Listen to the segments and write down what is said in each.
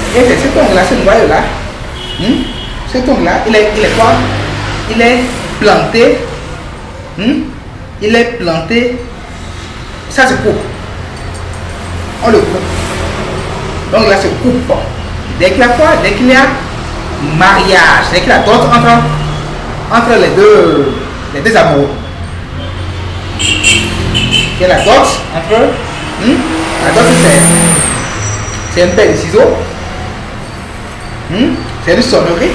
Et c'est cet ongle-là, ce noyau-là. Cet ongle-là, il est quoi? Il est planté. Il est planté. Ça se coupe. On le coupe. Donc là, se coupe. Dès qu'il y a quoi? Dès qu'il y a mariage, dès qu'il y a dot entre les deux amoureux. Il y a la dot entre. La dot, c'est une paire de ciseaux. C'est une sonnerie.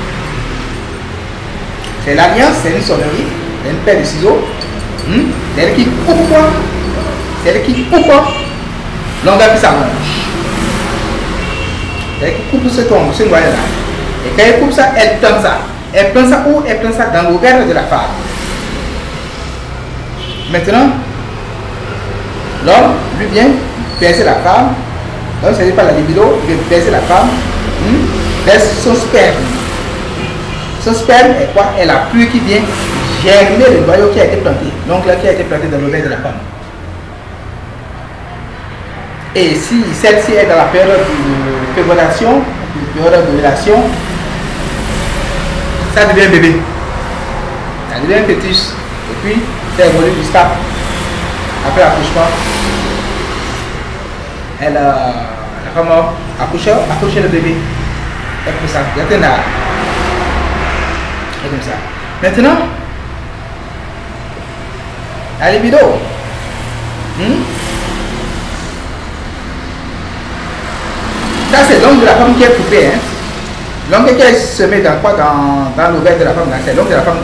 C'est l'alliance, c'est une sonnerie. C'est une paire de ciseaux. C'est elle qui coupe quoi? C'est elle qui coupe l'ongle qui s'allonge. C'est elle qui coupe ce ongle, ce noyau là. Et quand elle coupe ça, elle plante ça. Elle plante ça où? Elle plante ça dans l'ovaire de la femme. Maintenant, l'homme, lui vient percer la femme. Donc, c'est pas la libido, il vient percer la femme. Laisse son sperme. Son sperme est quoi? Est la pluie qui vient germer le noyau qui a été planté. Donc là, qui a été planté dans l'ovaire de la femme. Et si celle-ci est dans la période de fécondation, période d'ovulation, ça devient un bébé. Ça devient un fœtus. Et puis, ça évolue jusqu'à après l'accouchement. La femme accouche le bébé. Et comme ça, il y a un art. Et comme ça. Maintenant, la libido. Ça, c'est l'ongle de la femme qui est coupée. L'ongle qui se met dans quoi? Dans l'ovaire de la femme. C'est l'ongle de la femme.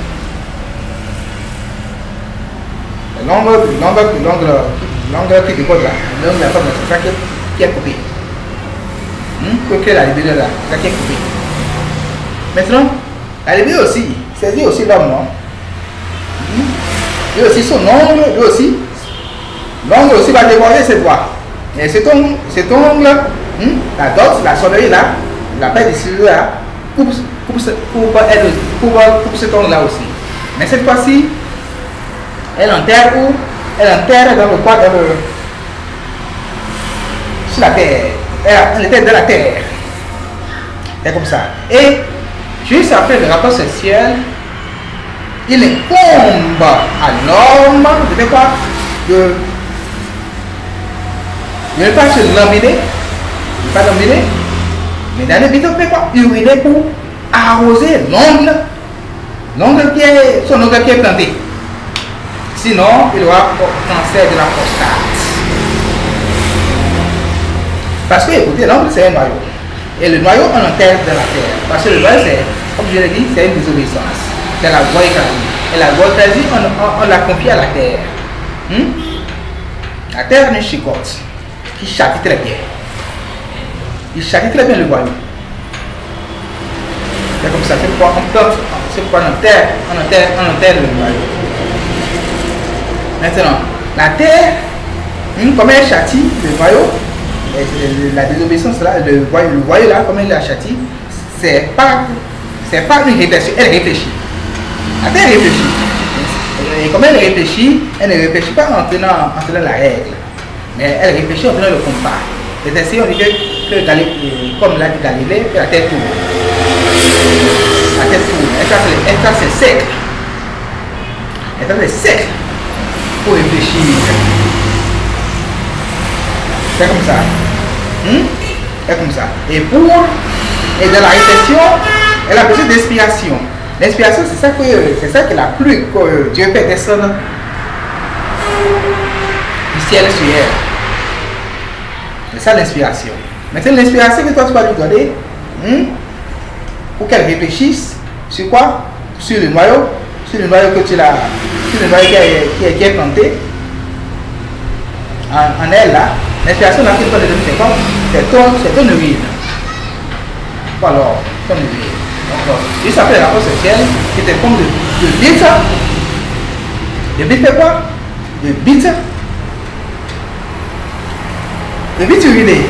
L'ongle qui décolle là. L'ongle de la femme, c'est ça qui est coupé. Pour créer la libido là. C'est ça qui est coupé. Maintenant, la libido aussi. C'est lui aussi l'homme, non? Lui aussi, son ongle, lui aussi. L'ongle aussi va dévorer ses doigts. Et cet ongle, la dot, la sonnerie là, la paire de ciseaux là, coupe cet ongle là aussi. Mais cette fois-ci, elle enterre où? Elle enterre dans le quoi? Sur la terre. Elle était dans la terre. C'est comme ça. Et juste après le rapport sexuel, il incombe à l'homme de faire quoi? De ne pas se laminer, mais d'aller vite faire quoi? Uriner pour arroser l'ongle qui est planté. Sinon, il aura cancer de la prostate. Parce que, écoutez, l'ongle c'est un noyau. Et le noyau, on enterre dans la terre. Parce que le noyau, c'est, comme je l'ai dit, c'est une désobéissance. C'est la voie écrasée. Et la voie écrasée, on la confie à la terre. La terre est une chicotte qui châtie très bien. Il châtie très bien le voyou. C'est comme ça, c'est pourquoi on plante, c'est pourquoi on enterre le noyau. Maintenant, la terre, comme elle châtie le noyau, la désobéissance là, le voyou là, comme elle la châtie, c'est pas une réflexion, elle réfléchit. La terre réfléchit. Et comme elle réfléchit, elle ne réfléchit pas en tenant la règle, mais elle réfléchit en tenant le compas. C'est ainsi on dit que comme l'a dit Galilée, que la terre tourne. La terre tourne. Elle trace ses siècles. Elle trace des siècles pour réfléchir. C'est comme ça. C'est comme ça. Et dans la réflexion, elle a besoin d'inspiration. L'inspiration, c'est ça que la pluie que Dieu fait descendre du ciel sur elle. C'est ça l'inspiration. Maintenant, l'inspiration que toi tu vas lui donner, pour qu'elle réfléchisse sur quoi? Sur le noyau que tu l'as, sur le noyau qui est planté en elle là. L'inspiration là qu'il faut lui donner, c'est ton urine. Alors, ton urine. Donc, juste après la rapport sexuelle, qui était comme de bite. De bite fait quoi? De bite. De bite urinée.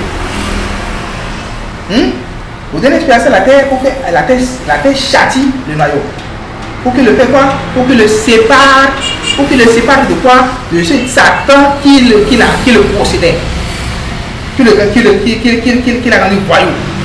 Vous donnez l'inspiration à la terre pour que la terre châtie le noyau. Pour qu'il le fait quoi? Pour qu'il le sépare. Pour qu'il le sépare de quoi? De ce Satan qui le possédait. qui l'a rendu voyou.